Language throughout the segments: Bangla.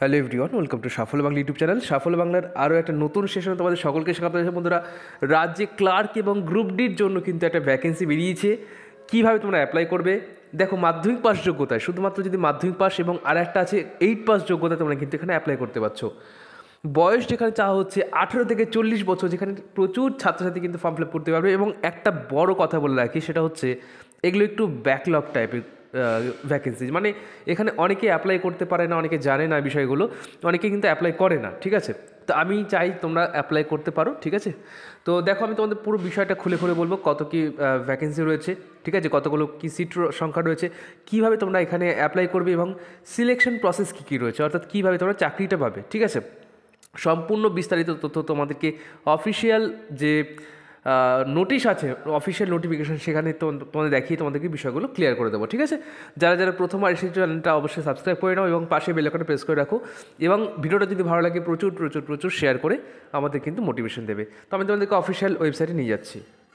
হ্যালো এভরিওয়ান, ওয়েলকাম টু সাফল্য বাংলা ইউটিউব চ্যানেল। সাফল্য বাংলার আরও একটা নতুন সেশনে তোমাদের সকলকে স্বাগত জানাচ্ছি। বন্ধুরা, রাজ্যে ক্লার্ক এবং গ্রুপ ডির জন্য কিন্তু একটা ভ্যাকেন্সি বেরিয়েছে। কীভাবে তোমরা অ্যাপ্লাই করবে দেখো, মাধ্যমিক পাস যোগ্যতায়, শুধুমাত্র যদি মাধ্যমিক পাস এবং আর একটা আছে 8 পাস যোগ্যতা, তোমরা কিন্তু এখানে অ্যাপ্লাই করতে পারছো। বয়স যেখানে চাওয়া হচ্ছে 18 থেকে 40 বছর, যেখানে প্রচুর ছাত্রছাত্রী কিন্তু ফর্ম ফিল আপ করতে পারবে। এবং একটা বড় কথা বলে রাখি, সেটা হচ্ছে এগুলো একটু ব্যাকলগ টাইপের ভ্যাকেন্সি, মানে এখানে অনেকে অ্যাপ্লাই করতে পারে না, অনেকে জানে না বিষয়গুলো, অনেকে কিন্তু অ্যাপ্লাই করে না। ঠিক আছে, তো আমি চাই তোমরা অ্যাপ্লাই করতে পারো। ঠিক আছে, তো দেখো আমি তোমাদের পুরো বিষয়টা খুলে খুলে বলবো, কত কি ভ্যাকেন্সি রয়েছে, ঠিক আছে, কতগুলো কি সিট সংখ্যা রয়েছে, কীভাবে তোমরা এখানে অ্যাপ্লাই করবে এবং সিলেকশন প্রসেস কী কী রয়েছে, অর্থাৎ কীভাবে তোমরা চাকরিটা পাবে। ঠিক আছে, সম্পূর্ণ বিস্তারিত তথ্য তোমাদেরকে অফিসিয়াল যে নোটিশ আছে, অফিসিয়াল নোটিফিকেশন, সেখানে তোমাদের দেখিয়ে তোমাদেরকে বিষয়গুলো ক্লিয়ার করে দেবো। ঠিক আছে, যারা যারা প্রথমবার এসেছে চ্যানেলটা অবশ্যই সাবস্ক্রাইব করে নাও এবং পাশে বেল আইকনটা প্রেস করে রাখো, এবং ভিডিওটা যদি ভালো লাগে প্রচুর প্রচুর প্রচুর শেয়ার করে আমাদের কিন্তু মোটিভেশন দেবে। তো আমি তোমাদেরকে অফিসিয়াল ওয়েবসাইটে নিয়ে যাচ্ছি।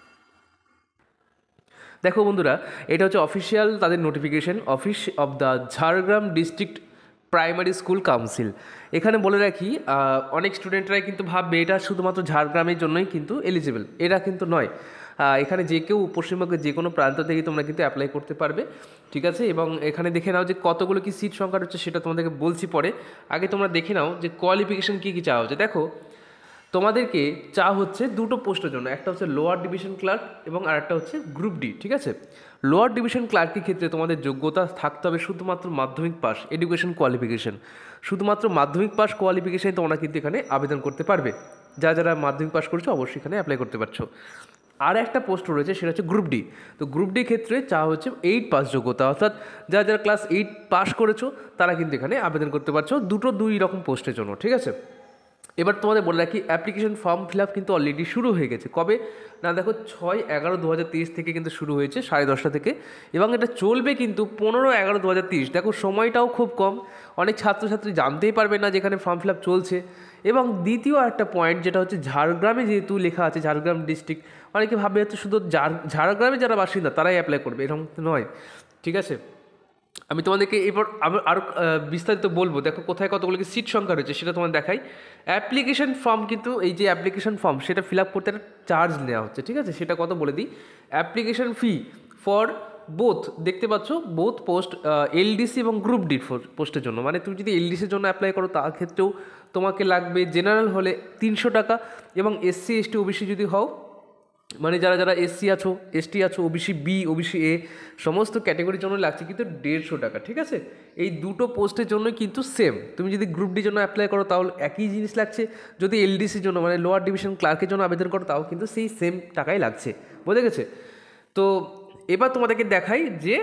দেখো বন্ধুরা, এটা হচ্ছে অফিসিয়াল তাদের notification, office of the Jhargram district primary school council. এখানে বলে রাখি, অনেক স্টুডেন্টরাই কিন্তু ভাববে এটা শুধুমাত্র ঝাড়গ্রামের জন্যই কিন্তু এলিজিবল, এটা কিন্তু নয়। এখানে যে কেউ পশ্চিমবঙ্গের যে কোনো প্রান্ত থেকে তোমরা কিন্তু অ্যাপ্লাই করতে পারবে। ঠিক আছে, এবং এখানে দেখে নাও যে কতগুলো কি সিট সংখ্যা রয়েছে, সেটা তোমাদেরকে বলছি পরে। আগে তোমরা দেখে নাও যে কোয়ালিফিকেশন কী কী চাওয়া হচ্ছে। দেখো, তোমাদেরকে চা হচ্ছে দুটো পোস্টের জন্য, একটা হচ্ছে লোয়ার ডিভিশন ক্লার্ক এবং আরেকটা হচ্ছে গ্রুপ ডি। ঠিক আছে, লোয়ার ডিভিশন ক্লার্কের ক্ষেত্রে তোমাদের যোগ্যতা থাকতে হবে শুধুমাত্র মাধ্যমিক পাস, এডুকেশন কোয়ালিফিকেশন, শুধুমাত্র মাধ্যমিক পাস কোয়ালিফিকেশানে তোমরা কিন্তু এখানে আবেদন করতে পারবে। যারা যারা মাধ্যমিক পাস করেছো অবশ্যই এখানে অ্যাপ্লাই করতে পারছো। আর একটা পোস্ট রয়েছে, সেটা হচ্ছে গ্রুপ ডি। তো গ্রুপ ডি ক্ষেত্রে চা হচ্ছে 8 পাস যোগ্যতা, অর্থাৎ যারা যারা ক্লাস 8 পাস করেছো তারা কিন্তু এখানে আবেদন করতে পারছো, দুই রকম পোস্টের জন্য। ঠিক আছে, এবার তোমাদের বলে রাখি, অ্যাপ্লিকেশন ফর্ম ফিল আপ কিন্তু অলরেডি শুরু হয়ে গেছে। কবে না, দেখো 6/11/2023 থেকে কিন্তু শুরু হয়েছে 10:30 থেকে, এবং এটা চলবে কিন্তু 15/11/2023। দেখো সময়টাও খুব কম, অনেক ছাত্রছাত্রী জানতেই পারবে না যেখানে ফর্ম ফিল আপ চলছে। এবং দ্বিতীয় একটা পয়েন্ট, যেটা হচ্ছে ঝাড়গ্রামে যেহেতু লেখা আছে ঝাড়গ্রাম ডিস্ট্রিক্ট, অনেকে ভাবে হচ্ছে শুধু ঝাড়গ্রামে যারা বাসিন্দা তারাই অ্যাপ্লাই করবে, এরকম নয়। ঠিক আছে, আমি তোমাদেরকে এবার আরও বিস্তারিত বলবো। দেখো কোথায় কতগুলো কি সিট সংখ্যা রয়েছে সেটা তোমাদের দেখাই। অ্যাপ্লিকেশন ফর্ম কিন্তু, এই যে অ্যাপ্লিকেশন ফর্ম, সেটা ফিল আপ করতে একটা চার্জ নেওয়া হচ্ছে। ঠিক আছে, সেটা কত বলে দিই। অ্যাপ্লিকেশন ফি ফর বোথ, দেখতে পাচ্ছ, বোথ পোস্ট, এলডিসি এবং গ্রুপ ডি পোস্টের জন্য, মানে তুমি যদি এলডিসির জন্য অ্যাপ্লাই করো তার ক্ষেত্রেও তোমাকে লাগবে জেনারেল হলে 300 টাকা, এবং এসসি এসটি ওবিসি যদি হও, মানে যারা যারা এসসি আছো, এসটি আছো, ওবিসি বি, ওবিসি এ, সমস্ত ক্যাটাগরির জন্য লাগছে কিন্তু 150 টাকা। ঠিক আছে, এই দুটো পোস্টের জন্য কিন্তু সেম। তুমি যদি গ্রুপ ডি জন্য অ্যাপ্লাই করো তাহলে একই জিনিস লাগছে, যদি এলডিসির জন্য মানে লোয়ার ডিভিশন ক্লার্কের জন্য আবেদন করো তাও কিন্তু সেই সেম টাকাই লাগছে। বোঝা গেছে? তো এবার তোমাদেরকে দেখাই যে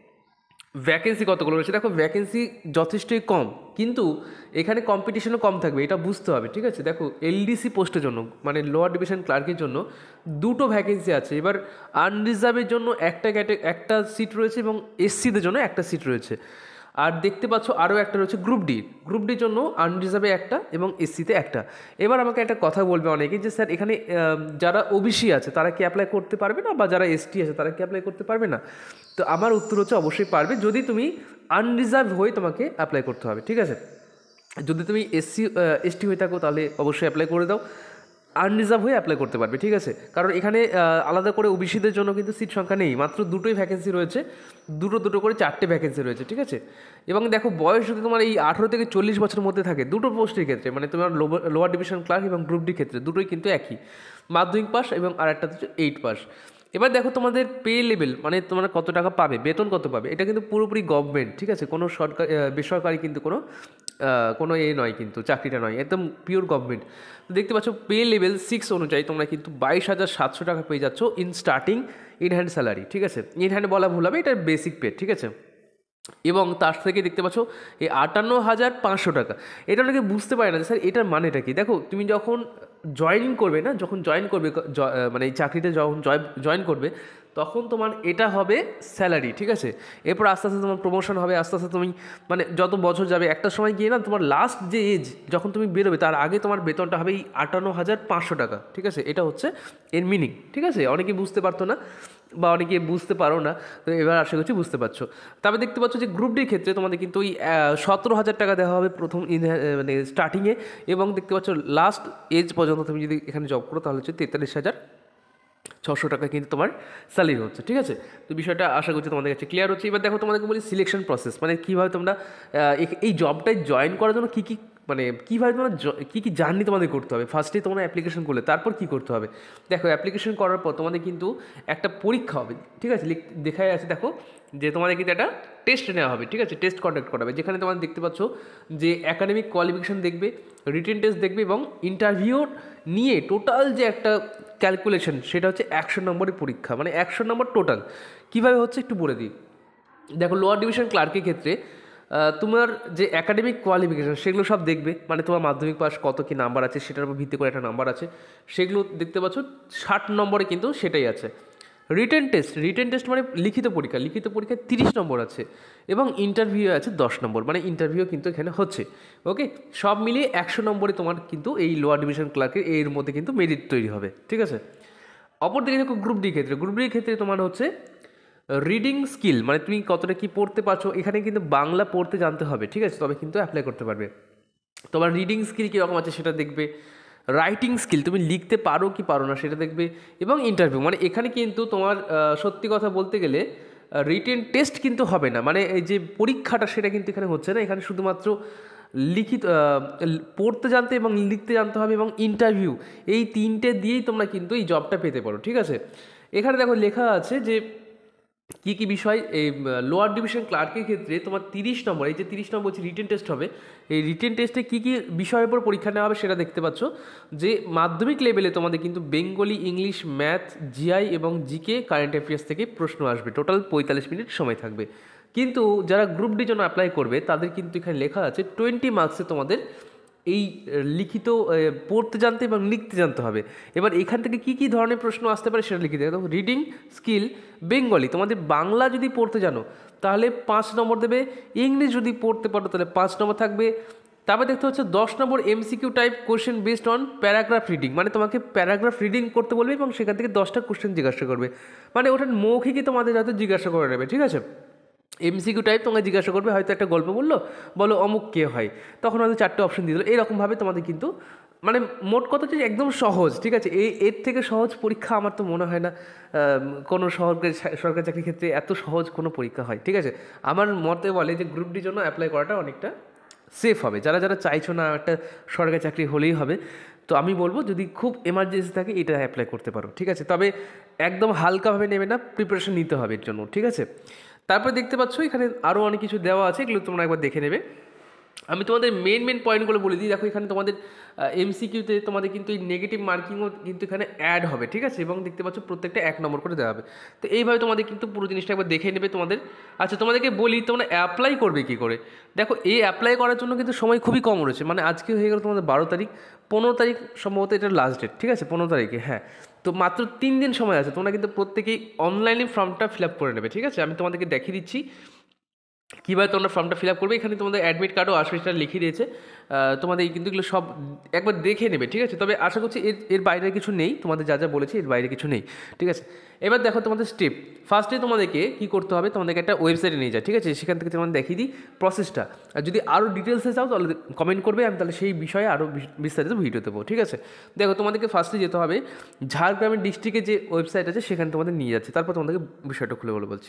ভ্যাকেন্সি কতগুলো রয়েছে। দেখো, ভ্যাকেন্সি যথেষ্টই কম, কিন্তু এখানে কম্পিটিশনও কম থাকবে, এটা বুঝতে হবে। ঠিক আছে, দেখো এলডিসি পোস্টের জন্য মানে লোয়ার ডিভিশন ক্লার্কের জন্য দুটো ভ্যাকেন্সি আছে। এবার আনরিজার্ভের জন্য একটা সিট রয়েছে এবং এসসিদের জন্য একটা সিট রয়েছে। আর দেখতে পাচ্ছ আরও একটা রয়েছে গ্রুপ ডির জন্য আনরিজার্ভে একটা এবং এসসিতে একটা। এবার আমাকে একটা কথা বলবে অনেকে যে স্যার এখানে যারা ওবিসি আছে তারা কি অ্যাপ্লাই করতে পারবে না, বা যারা এসটি আছে তারা কি অ্যাপ্লাই করতে পারবে না? তো আমার উত্তর হচ্ছে অবশ্যই পারবে, যদি তুমি আনরিজার্ভ হয়ে তোমাকে অ্যাপ্লাই করতে হবে। ঠিক আছে, যদি তুমি এসটি হয়ে থাকো তাহলে অবশ্যই অ্যাপ্লাই করে দাও, আনরিজার্ভ হয়ে অ্যাপ্লাই করতে পারবে। ঠিক আছে, কারণ এখানে আলাদা করে ওবিসিদের জন্য কিন্তু সিট সংখ্যা নেই, মাত্র দুটোই ভ্যাকেন্সি রয়েছে, দুটো করে 4টে ভ্যাকেন্সি রয়েছে। ঠিক আছে, এবং দেখো বয়স যদি তোমার এই 18 থেকে 40 বছরের মধ্যে থাকে, দুটো পোস্টের ক্ষেত্রে, মানে তোমার লোয়ার ডিভিশন ক্লার্ক এবং গ্রুপ ডি ক্ষেত্রে দুটোই কিন্তু একই, মাধ্যমিক পাস এবং আর একটা হচ্ছে 8 পাস। এবার দেখো তোমাদের পে লেভেল, মানে তোমরা কত টাকা পাবে, বেতন কত পাবে, এটা কিন্তু পুরোপুরি গভর্নমেন্ট। ঠিক আছে, কোনো সরকার বেসরকারি কিন্তু কোনো নয়, কিন্তু চাকরিটা নয়, একদম পিওর গভর্নমেন্ট। তো দেখতে পাচ্ছ পে লেভেল 6 অনুযায়ী তোমরা কিন্তু 22,700 টাকা পেয়ে যাচ্ছ in starting in hand salary. ঠিক আছে, ইন হ্যান্ড বলা ভুল হবে, এটা বেসিক পে। ঠিক আছে, এবং তার থেকে দেখতে পাচ্ছ এই 58,500 টাকা। এটা অনেকে বুঝতে পারে না যে স্যার এটার মানেটা কি। দেখো, তুমি যখন জয়েন করবে না, যখন জয়েন করবে মানে এই চাকরিতে যখন জয়েন করবে, তখন তোমার এটা হবে স্যালারি। ঠিক আছে, এরপর আস্তে আস্তে তোমার প্রমোশন হবে, আস্তে আস্তে তুমি মানে যত বছর যাবে একটা সময় গিয়ে না তোমার লাস্ট যে এজ যখন তুমি বেরোবে তার আগে তোমার বেতনটা হবে এই 58,500 টাকা। ঠিক আছে, এটা হচ্ছে এর মিনিং। ঠিক আছে, অনেকে বুঝতে পারতো না, বা অনেকে বুঝতে পারো না, তো এবার আশা করছি বুঝতে পারছো। তবে দেখতে পাচ্ছ যে গ্রুপ ডির ক্ষেত্রে তোমাদের কিন্তু ওই 17,000 টাকা দেওয়া হবে প্রথম মানে স্টার্টিংয়ে, এবং দেখতে পাচ্ছ লাস্ট এজ পর্যন্ত তুমি যদি এখানে জব করো তাহলে হচ্ছে 43,600 টাকা কিন্তু তোমার স্যালারি হচ্ছে, ঠিক আছে। তো বিষয়টা আশা করছি তোমাদের কাছে ক্লিয়ার হচ্ছে। এবার দেখো তোমাদেরকে বলি সিলেকশন প্রসেস, মানে কীভাবে তোমরা এই জবটায় জয়েন করার জন্য কী কী মানে কীভাবে তোমরা কী কী জার্নি তোমাদের করতে হবে। ফার্স্টেই তোমরা অ্যাপ্লিকেশন করলে তারপর কী করতে হবে। দেখো অ্যাপ্লিকেশন করার পর তোমাদের কিন্তু একটা পরীক্ষা হবে, ঠিক আছে। দেখাই আছে দেখো যে তোমাদের কিন্তু একটা টেস্ট নেওয়া হবে, ঠিক আছে, টেস্ট কন্ডাক্ট করা হবে, যেখানে তোমাদের দেখতে পাচ্ছ যে একাডেমিক কোয়ালিফিকেশান দেখবে, রিটেন টেস্ট দেখবে, এবং ইন্টারভিউ নিয়ে টোটাল যে একটা ক্যালকুলেশন সেটা হচ্ছে 100 নম্বরের পরীক্ষা, মানে 100 নম্বর টোটাল। কীভাবে হচ্ছে একটু বলে দিই। দেখো লোয়ার ডিভিশন ক্লার্কের ক্ষেত্রে তোমার যে একাডেমিক কোয়ালিফিকেশান সেগুলো সব দেখবে, মানে তোমার মাধ্যমিক পাস কত কী নাম্বার আছে সেটার উপর ভিত্তি করে একটা নাম্বার আছে, সেগুলো দেখতে পাচ্ছ 60 নম্বরে কিন্তু সেটাই আছে। রিটেন টেস্ট মানে লিখিত পরীক্ষা 30 নম্বর আছে, এবং ইন্টারভিউ আছে 10 নম্বর, মানে ইন্টারভিউ কিন্তু এখানে হচ্ছে। ওকে, সব মিলিয়ে 100 নম্বরে তোমার কিন্তু এই লোয়ার ডিভিশন ক্লার্কের এর মধ্যে কিন্তু মেরিট তৈরি হবে, ঠিক আছে। অপরদিকে দেখো গ্রুপ ডির ক্ষেত্রে তোমার হচ্ছে রিডিং স্কিল, মানে তুমি কতটা কী পড়তে পারছো, এখানে কিন্তু বাংলা পড়তে জানতে হবে, ঠিক আছে, তবে কিন্তু অ্যাপ্লাই করতে পারবে। তোমার রিডিং স্কিল কীরকম আছে সেটা দেখবে, রাইটিং স্কিল তুমি লিখতে পারো কি পারো না সেটা দেখবে, এবং ইন্টারভিউ, মানে এখানে কিন্তু তোমার সত্যি কথা বলতে গেলে রিটেন টেস্ট কিন্তু হবে না, মানে এই যে পরীক্ষাটা সেটা কিন্তু এখানে হচ্ছে না। এখানে শুধুমাত্র লিখিত পড়তে জানতে এবং লিখতে জানতে হবে, এবং ইন্টারভিউ, এই তিনটে দিয়েই তোমরা কিন্তু এই জবটা পেতে পারো, ঠিক আছে। এখানে দেখো লেখা আছে যে কী কী বিষয় এই লোয়ার ডিভিশন ক্লার্কের ক্ষেত্রে তোমার 30 নম্বর, এই যে 30 নম্বর হচ্ছে রিটেন টেস্ট হবে। এই রিটেন টেস্টে কী কী বিষয়ের উপর পরীক্ষা নেওয়া হবে সেটা দেখতে পাচ্ছ, যে মাধ্যমিক লেভেলে তোমাদের কিন্তু বেঙ্গলি, ইংলিশ, ম্যাথ, জিআই এবং জিকে, কারেন্ট অ্যাফেয়ার্স থেকে প্রশ্ন আসবে, টোটাল 45 মিনিট সময় থাকবে। কিন্তু যারা গ্রুপ ডির জন্য অ্যাপ্লাই করবে তাদের কিন্তু এখানে লেখা আছে 20 মার্কসে তোমাদের এই লিখিত পড়তে জানতে এবং লিখতে জানতে হবে। এবার এখান থেকে কী কী ধরনের প্রশ্ন আসতে পারে সেটা লিখে দেবে। রিডিং স্কিল বেঙ্গলি, তোমাদের বাংলা যদি পড়তে জানো তাহলে 5 নম্বর দেবে, ইংলিশ যদি পড়তে পারো তাহলে 5 নম্বর থাকবে। তারপরে দেখতে হচ্ছে 10 নম্বর MCQ type question based on paragraph reading, মানে তোমাকে প্যারাগ্রাফ রিডিং করতে বলবে এবং সেখান থেকে 10টা কোশ্চেন জিজ্ঞাসা করবে, মানে ওটা মৌখিকই তোমাদের হয়তো জিজ্ঞাসা করে নেবে, ঠিক আছে। এমসিকিউ টাইপ তোমাকে জিজ্ঞাসা করবে, হয়তো একটা গল্প বলো অমুক কে হয়, তখন হয়তো 4টে অপশন দিয়ে দিল। এইরকমভাবে তোমাদের কিন্তু মানে মোট কথা হচ্ছে একদম সহজ, ঠিক আছে। এর থেকে সহজ পরীক্ষা আমার তো মনে হয় না কোনো সরকারি চাকরির ক্ষেত্রে এত সহজ কোনো পরীক্ষা হয়, ঠিক আছে। আমার মতে বলে যে গ্রুপ ডির জন্য অ্যাপ্লাই করাটা অনেকটা সেফ হবে। যারা চাইছো না একটা সরকারি চাকরি হলেই হবে, তো আমি বলবো যদি খুব এমার্জেন্সি থাকে এটা অ্যাপ্লাই করতে পারো, ঠিক আছে। তবে একদম হালকাভাবে নেবে না, প্রিপারেশন নিতে হবে এর জন্য, ঠিক আছে। তারপরে দেখতে পাচ্ছ এখানে আরও অনেক কিছু দেওয়া আছে, এগুলো তোমরা একবার দেখে নেবে। আমি তোমাদের মেন পয়েন্টগুলো বলে দিই। দেখো এখানে তোমাদের এমসিকিউতে তোমাদের কিন্তু এই নেগেটিভ মার্কিংও কিন্তু এখানে অ্যাড হবে, ঠিক আছে, এবং দেখতে পাচ্ছ প্রত্যেকটা 1 নম্বর করে দেওয়া হবে। তো এইভাবে তোমাদের কিন্তু পুরো জিনিসটা একবার দেখে নেবে তোমাদের। আচ্ছা, তোমাদেরকে বলি তোমরা অ্যাপ্লাই করবে কী করে। দেখো এই অ্যাপ্লাই করার জন্য কিন্তু সময় খুবই কম রয়েছে, মানে আজকে হয়ে গেল তোমাদের 12 তারিখ, 15 তারিখ সম্ভবত এটা লাস্ট ডেট, ঠিক আছে, 15 তারিখে, হ্যাঁ। তো মাত্র 3 দিন সময় আছে, তোমরা কিন্তু প্রত্যেকেই অনলাইনে ফর্মটা ফিল আপ করে নেবে, ঠিক আছে। আমি তোমাদেরকে দেখিয়ে দিচ্ছি কীভাবে তোমরা ফর্মটা ফিল আপ করবে। এখানে তোমাদের অ্যাডমিট কার্ডও আসবে, সেটা লিখিয়ে দিয়েছে, তোমাদের কিন্তু এগুলো সব একবার দেখে নেবে, ঠিক আছে। তবে আশা করছি এর বাইরে কিছু নেই, তোমাদের যা বলেছি এর বাইরে কিছু নেই, ঠিক আছে। এবার দেখো তোমাদের স্টেপ। ফার্স্টে তোমাদেরকে কী করতে হবে, তোমাদেরকে একটা ওয়েবসাইটে নিয়ে যায়, ঠিক আছে, সেখান থেকে তোমাদের দেখিয়ে দিই প্রসেসটা। আর যদি আরও ডিটেলসে চাও তাহলে কমেন্ট করবে, আমি তাহলে সেই বিষয়ে আরও বিস্তারিত ভিডিও দেবো, ঠিক আছে। দেখো তোমাদেরকে ফার্স্টে যেতে হবে ঝাড়গ্রামের ডিস্ট্রিক্টে যে ওয়েবসাইট আছে সেখানে তোমাদের নিয়ে যাচ্ছে, তারপর তোমাদেরকে বিষয়টা খুলে বলছি।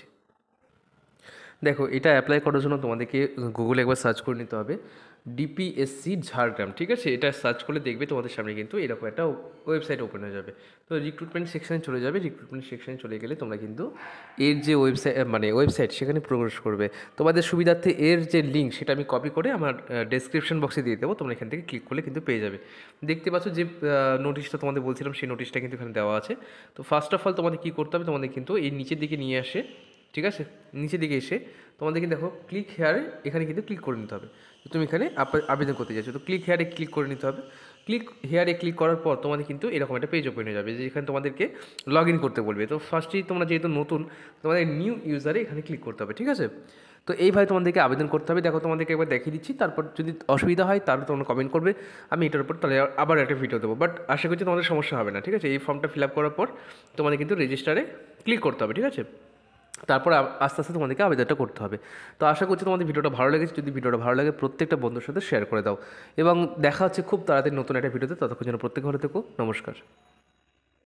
দেখো এটা অ্যাপ্লাই করার জন্য তোমাদেরকে গুগলে একবার সার্চ করে নিতে হবে ডিপিএসসি ঝাড়গ্রাম, ঠিক আছে। এটা সার্চ করলে দেখবে তোমাদের সামনে কিন্তু এরকম একটা ওয়েবসাইট ওপেন হয়ে যাবে। তো রিক্রুটমেন্ট সেকশানে চলে যাবে, রিক্রুটমেন্ট সেকশানে চলে গেলে তোমরা কিন্তু এর যে ওয়েবসাইট সেখানে প্রবেশ করবে। তোমাদের সুবিধার্থে এর যে লিঙ্ক সেটা আমি কপি করে আমার ডেসক্রিপশন বক্সে দিয়ে দেবো, তোমরা এখান থেকে ক্লিক করলে কিন্তু পেয়ে যাবে। দেখতে পাচ্ছ যে নোটিশটা তোমাদের বলছিলাম সেই নোটিশটা কিন্তু এখানে দেওয়া আছে। তো ফার্স্ট অফ অল তোমাদের কী করতে হবে, তোমাদের কিন্তু এই নিচের দিকে নিয়ে আসে, ঠিক আছে, নিচের দিকে এসে তোমাদেরকে দেখো ক্লিক হেয়ারে এখানে কিন্তু ক্লিক করে নিতে হবে। তো তুমি এখানে আবেদন করতে যাচ্ছ, তো ক্লিক হেয়ারে ক্লিক করে নিতে হবে। ক্লিক হেয়ারে ক্লিক করার পর তোমাদের কিন্তু এরকম একটা পেজ ওপেন হয়ে যাবে, যেখানে তোমাদেরকে লগ ইন করতে বলবে। তো ফার্স্টেই তোমরা যেহেতু নতুন, তোমাদের নিউ ইউজারে এখানে ক্লিক করতে হবে, ঠিক আছে। তো এইভাবে তোমাদেরকে আবেদন করতে হবে। দেখো তোমাদেরকে একবার দেখিয়ে দিচ্ছি, তারপর যদি অসুবিধা হয় তাহলে তোমরা কমেন্ট করবে, আমি এটার উপর তাহলে আবার একটা ভিডিও দেবো। বাট আশা করছি তোমাদের সমস্যা হবে না, ঠিক আছে। এই ফর্মটা ফিল আপ করার পর তোমাদের কিন্তু রেজিস্টারে ক্লিক করতে হবে, ঠিক আছে। তারপর আস্তে আস্তে তোমাদেরকে আবেদনটা করতে হবে। তো আশা করছি তোমাদের ভিডিওটা ভালো লেগেছে। যদি ভিডিওটা ভালো লাগে প্রত্যেকটা বন্ধুর সাথে শেয়ার করে দাও, এবং দেখা হচ্ছে খুব তাড়াতাড়ি নতুন একটা ভিডিওতে। ততক্ষণ যেন প্রত্যেক ভালো থেকো। নমস্কার।